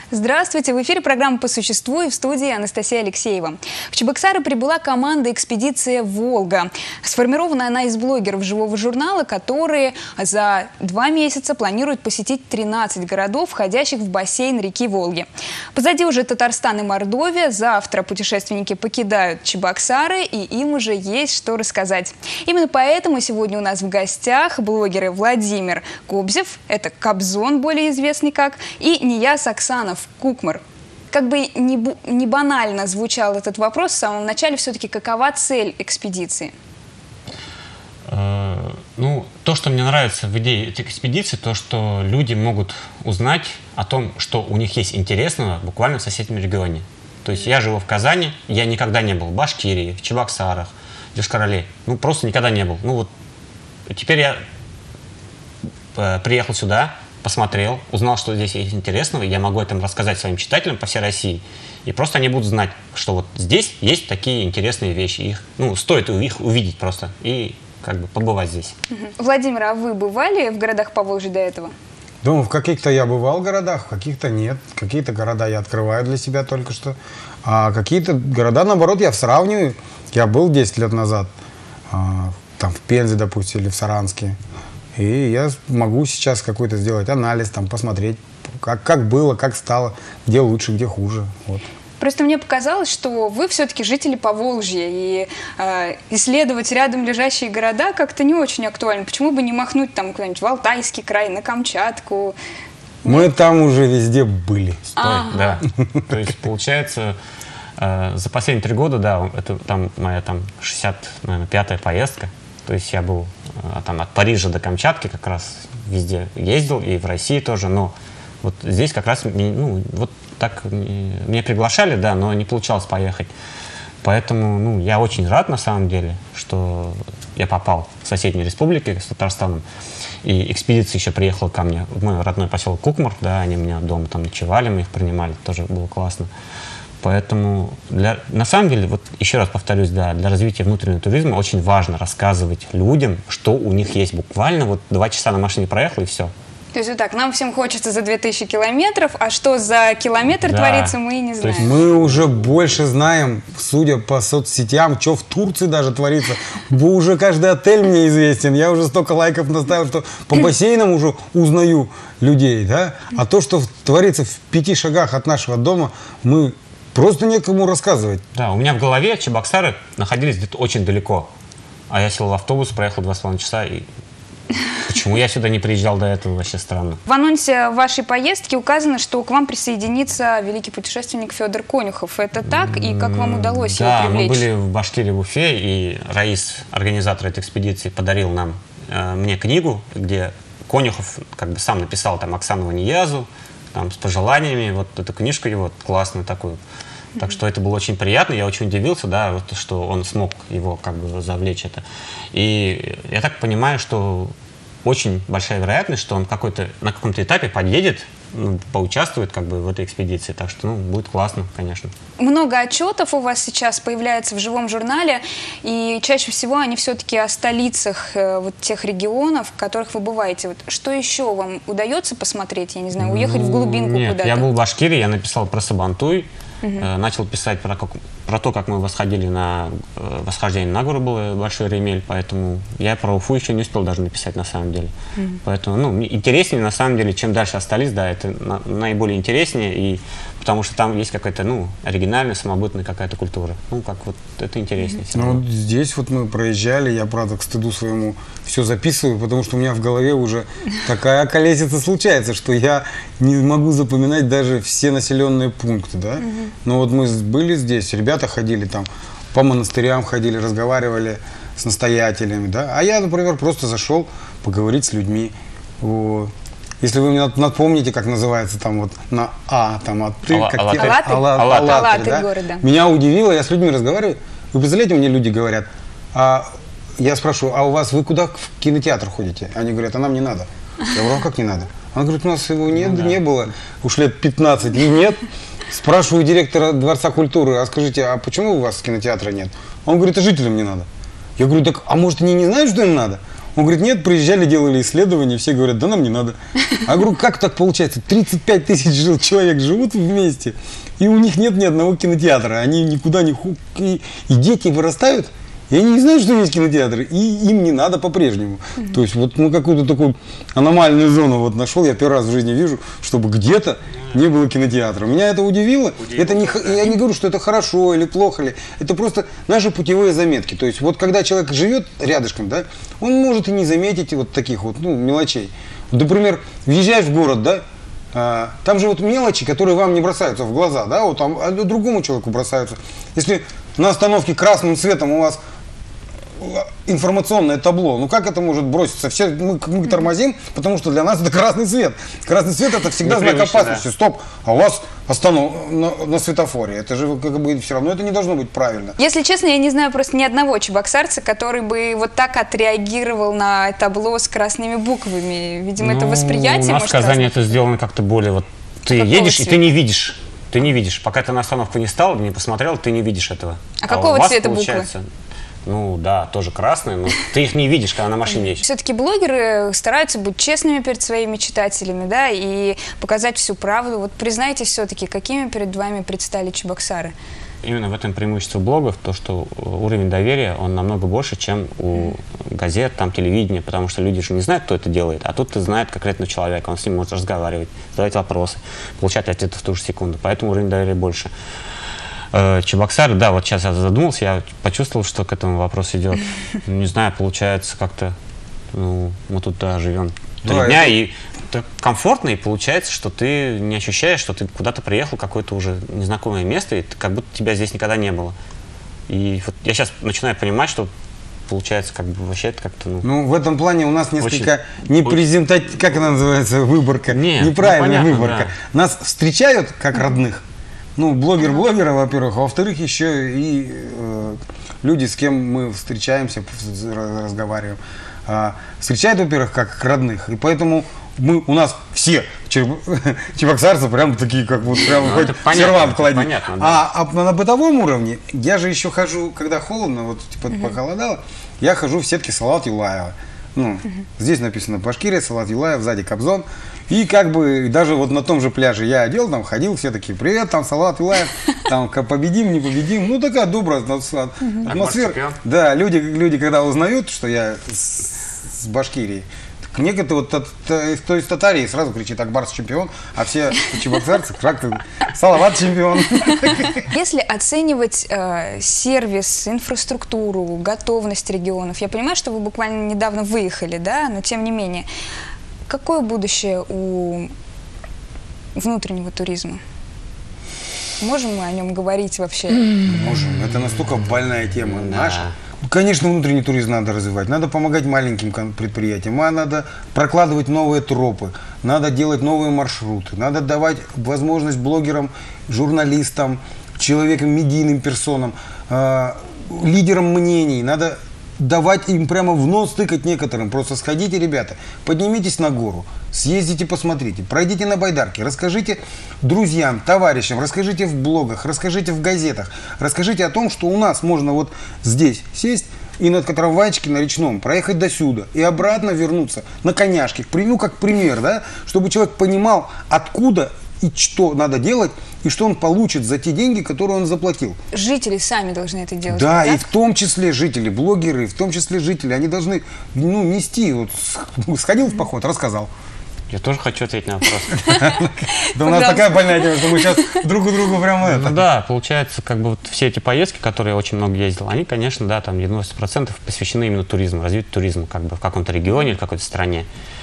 Здравствуйте! В эфире программа «По существу» и в студии Анастасия Алексеева. В Чебоксары прибыла команда «Экспедиция Волга». Сформирована она из блогеров «Живого журнала», которые за 2 месяца планируют посетить 13 городов, входящих в бассейн реки Волги. Позади уже Татарстан и Мордовия. Завтра путешественники покидают Чебоксары, и им уже есть что рассказать. Именно поэтому сегодня у нас в гостях блогеры Владимир Кобзев, это Кобзон, более известный как, и Нияз Оксанов, Кукмар. Как бы не банально звучал этот вопрос в самом начале, все-таки какова цель экспедиции? То, что мне нравится в идее этих экспедиций, то, что люди могут узнать о том, что у них есть интересного буквально в соседнем регионе. То есть я живу в Казани, я никогда не был в Башкирии, в Чебоксарах, в Йошкар-Оле. Просто никогда не был. Теперь я приехал сюда, посмотрел, узнал, что здесь есть интересного, и я могу этом рассказать своим читателям по всей России. И просто они будут знать, что вот здесь есть такие интересные вещи. Стоит их увидеть просто и побывать здесь. Владимир, а вы бывали в городах Поволжья до этого? В каких-то я бывал в городах, в каких-то нет. Какие-то города я открываю для себя только что. А какие-то города, наоборот, я сравниваю. Я был 10 лет назад там в Пензе, допустим, или в Саранске. И я могу сейчас какой-то сделать анализ, посмотреть, как было, как стало, где лучше, где хуже. Вот. Просто мне показалось, что вы все-таки жители Поволжья, и исследовать рядом лежащие города как-то не очень актуально. Почему бы не махнуть куда-нибудь в Алтайский край, на Камчатку? Мы там уже везде были. Да. То есть, получается, за последние 3 года, да, это моя 65-я поездка. То есть я был от Парижа до Камчатки как раз везде ездил, и в России тоже, но вот здесь как раз меня приглашали, да, но не получалось поехать. Поэтому я очень рад на самом деле, что я попал в соседние республики с Татарстаном. И экспедиция еще приехала ко мне в мой родной поселок Кукмар, да, они у меня дома ночевали, мы их принимали, тоже было классно. Поэтому, на самом деле, еще раз повторюсь, да, для развития внутреннего туризма очень важно рассказывать людям, что у них есть. Буквально 2 часа на машине проехал, и все. То есть нам всем хочется за 2000 километров, а что за километр творится, мы и не знаем. Мы уже больше знаем, судя по соцсетям, что в Турции даже творится. Уже каждый отель мне известен. Я уже столько лайков наставил, что по бассейнам уже узнаю людей. Да? А то, что творится в 5 шагах от нашего дома, мы просто некому рассказывать. Да, у меня в голове Чебоксары находились где-то очень далеко. А я сел в автобус, проехал 2,5 часа и... Почему я сюда не приезжал до этого, вообще странно. В анонсе вашей поездки указано, что к вам присоединится великий путешественник Федор Конюхов. Это так? И как вам удалось его привлечь? Да, мы были в Башкирии, в Уфе, и Раис, организатор этой экспедиции, подарил мне книгу, где Конюхов сам написал Оксанову Ниязу, с пожеланиями. Вот эту книжку его классную такую. Так что это было очень приятно, я очень удивился, да, что он смог его завлечь это. И я так понимаю, что очень большая вероятность, что он на каком-то этапе подъедет, поучаствует в этой экспедиции. Так что будет классно, конечно. Много отчетов у вас сейчас появляется в живом журнале, и чаще всего они все-таки о столицах тех регионов, в которых вы бываете. Что еще вам удается посмотреть? Я не знаю, уехать в глубинку куда-то? Нет, я был в Башкирии, я написал про Сабантуй. Начал писать про то, как мы восходили восхождение на гору, был большой ремель, поэтому я про Уфу еще не успел даже написать на самом деле. Поэтому, мне интереснее на самом деле, чем дальше от столиц, да, это наиболее интереснее, и потому что там есть какая-то, оригинальная, самобытная какая-то культура. Это интереснее. Здесь мы проезжали, я, правда, к стыду своему все записываю, потому что у меня в голове уже такая колесица случается, что я не могу запоминать даже все населенные пункты, да. Но мы были здесь, ребята ходили по монастырям ходили, разговаривали с настоятелями, да. А я, например, просто зашел поговорить с людьми. Если вы мне напомните, как называется на А, Алатырь, город, да. Меня удивило, я с людьми разговариваю. Вы представляете, мне люди говорят, я спрашиваю, а вы куда в кинотеатр ходите? Они говорят, а нам не надо. Я говорю, а как не надо? Она говорит, у нас его не было, уж лет 15, и нет. Спрашиваю директора Дворца культуры, а скажите, а почему у вас кинотеатра нет? Он говорит, а жителям не надо. Я говорю, так, а может они не знают, что им надо? Он говорит, нет, приезжали, делали исследования, все говорят, да нам не надо. А я говорю, как так получается? 35 тысяч человек живут вместе, и у них нет ни одного кинотеатра. Они никуда не... И дети вырастают, и они не знают, что есть кинотеатры, и им не надо по-прежнему. То есть вот какую-то такую аномальную зону вот нашел, я первый раз в жизни вижу, чтобы где-то не было кинотеатра. Меня это удивило. Это не, я не говорю, что это хорошо или плохо, это просто наши путевые заметки. То есть вот когда человек живет рядышком, да, он может и не заметить вот таких вот мелочей. Вот, например, въезжаешь в город, да, там же вот мелочи, которые вам не бросаются в глаза, да, вот там другому человеку бросаются. Если на остановке красным цветом у вас информационное табло. Ну как это может броситься? Все мы тормозим, потому что для нас это красный цвет. Красный цвет это всегда знак опасности. Да. Стоп, а у вас на светофоре. Это же как бы все равно это не должно быть правильно. Если честно, я не знаю просто ни одного чебоксарца, который бы вот так отреагировал на табло с красными буквами. Видимо, это восприятие. У нас в Казани это сделано как-то более вот. Ты едешь, и ты не видишь. Ты не видишь. Пока ты на остановку не стал, не посмотрел, ты не видишь этого. А какого цвета буквы? Ну да, тоже красные, но ты их не видишь, когда на машине едешь. Все-таки блогеры стараются быть честными перед своими читателями, да, и показать всю правду. Вот признайтесь все-таки, какими перед вами предстали чебоксары? Именно в этом преимущество блогов, то, что уровень доверия, он намного больше, чем у газет, там, телевидения, потому что люди же не знают, кто это делает, а тут ты знаешь конкретного человека, он с ним может разговаривать, задавать вопросы, получать ответы в ту же секунду, поэтому уровень доверия больше. Чебоксары, да, вот сейчас я задумался, я почувствовал, что к этому вопрос идет. Не знаю, получается как-то, ну, мы тут живем 3 дня, и это комфортно, и получается, что ты не ощущаешь, что ты куда-то приехал в какое-то уже незнакомое место, и как будто тебя здесь никогда не было. И вот я сейчас начинаю понимать, что получается, как бы вообще это как-то, ну, в этом плане у нас несколько как она называется, выборка, неправильная выборка. Да. Нас встречают как родных. Ну, блогер блогера, во-первых, а во-вторых, еще и люди, с кем мы встречаемся, разговариваем, встречают, во-первых, как родных. И поэтому у нас все чебоксарцы прям такие, как вот прям хоть сервант клади. А на бытовом уровне я же еще хожу, когда холодно, вот типа похолодало, я хожу в сетке Салават Юлаева. Ну, здесь написано Башкирия, Салават Юлаев, сзади Кобзон. И как бы даже вот на том же пляже я одел, там ходил, все такие, привет, там Салават Юлаев, там победим, не победим. Ну, такая добрая атмосфера. Да, люди, когда узнают, что я с Башкирии, некоторые вот кто из Татарии сразу кричит Акбарс чемпион, а все чебоксарцы как-то Салават чемпион. Если оценивать сервис, инфраструктуру, готовность регионов, я понимаю, что вы буквально недавно выехали, да, но тем не менее, какое будущее у внутреннего туризма? Можем мы о нем говорить вообще? Можем. Это настолько больная тема наша. Конечно, внутренний туризм надо развивать, надо помогать маленьким предприятиям, надо прокладывать новые тропы, надо делать новые маршруты, надо давать возможность блогерам, журналистам, человекам, медийным персонам, лидерам мнений, надо давать им прямо в нос тыкать некоторым. Просто сходите, ребята, поднимитесь на гору, съездите, посмотрите, пройдите на байдарке, расскажите друзьям, товарищам, расскажите в блогах, расскажите в газетах, расскажите о том, что у нас можно вот здесь сесть и на трамвайчике на речном проехать до сюда и обратно вернуться на коняшке. Ну, как пример, да, чтобы человек понимал, откуда и что надо делать, и что он получит за те деньги, которые он заплатил. Жители сами должны это делать. Да, и в том числе жители, блогеры, в том числе жители, они должны нести. Вот, сходил в поход, рассказал. Я тоже хочу ответить на вопрос. Да у нас такая больная тема, что мы сейчас друг у друга прямо это. Ну да, получается, как бы вот все эти поездки, которые я очень много ездил, они, конечно, да, там 90% посвящены именно туризму, развитию туризма, как бы в каком-то регионе или какой-то стране.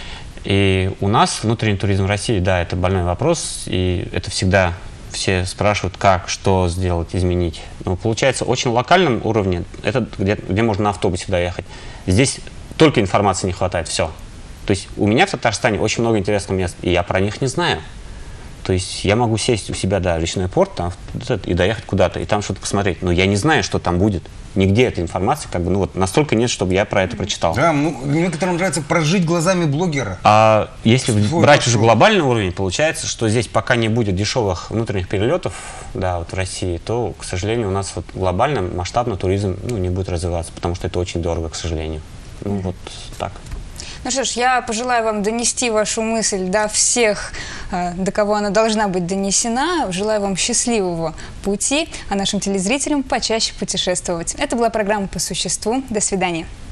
И у нас внутренний туризм в России, да, это больной вопрос, и это всегда все спрашивают, как, что сделать, изменить. Но получается, очень локальном уровне, это где можно на автобусе доехать. Здесь только информации не хватает, все. То есть у меня в Татарстане очень много интересных мест, и я про них не знаю. То есть я могу сесть у себя, да, в речной порт там, и доехать куда-то, и там что-то посмотреть. Но я не знаю, что там будет. Нигде этой информации, как бы, ну вот настолько нет, чтобы я про это прочитал. Да, ну, некоторым нравится прожить глазами блогера. А если брать уже глобальный уровень, получается, что здесь пока не будет дешевых внутренних перелетов, да, вот в России, то, к сожалению, у нас вот глобально масштабно туризм, ну, не будет развиваться, потому что это очень дорого, к сожалению. Ну, вот так. Ну что ж, я пожелаю вам донести вашу мысль до всех, до кого она должна быть донесена. Желаю вам счастливого пути, а нашим телезрителям почаще путешествовать. Это была программа «По существу». До свидания.